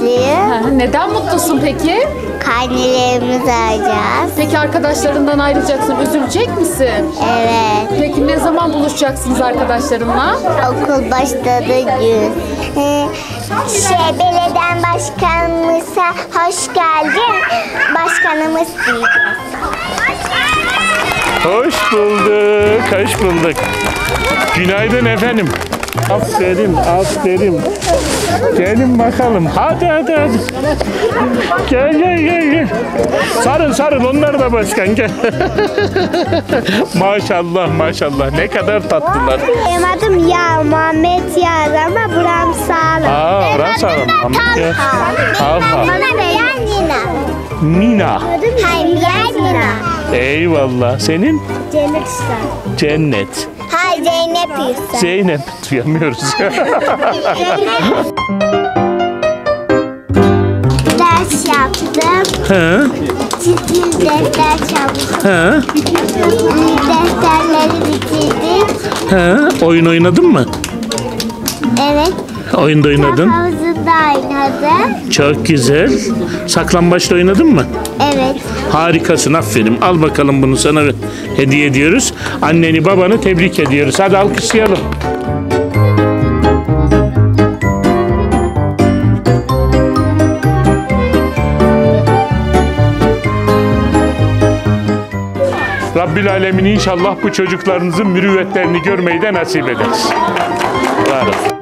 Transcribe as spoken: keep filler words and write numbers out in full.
mutluyum. Neden mutlusun peki? Karnelerimizi alacağız. Peki arkadaşlarından ayrılacaksın, üzülecek misin? Evet. Peki ne zaman buluşacaksınız arkadaşlarınla? Okul başladı gün. Ee, şey, belediye başkanımıza hoş geldin. Başkanımız diyeceğiz. Hoş bulduk, hoş bulduk. Günaydın efendim. Aferin, aferin. Gelin bakalım. Hadi, hadi, hadi. Gel, gel, gel, gel. Sarın, sarın. Onlar da başkan. Gel. Maşallah, maşallah. Ne kadar tatlılar. Benim adım ya Muhammed Yağız ama buram sağlam. Aa, oran sağlam. Talha. Talha. Bana beğen Nina. Nina. Hayır, beğen Nina. Eyvallah. Senin? Cennet Usta. Cennet. Hayır, Zeynep Usta. Zeynep. Duyamıyoruz. Ders yaptım. Hı? Çizgi defter çalıştım. Hı? Defterleri bitirdik. Hı? Oyun oynadın mı? Evet. Oyunda oynadın. Havuzunda oynadım. Çok güzel. Saklambaçta oynadın mı? Evet. Harikasın, aferin. Al bakalım, bunu sana hediye ediyoruz. Anneni babanı tebrik ediyoruz. Hadi alkışlayalım. Rabbil Alemin inşallah bu çocuklarınızın mürüvvetlerini görmeyi de nasip eder. Var olsun.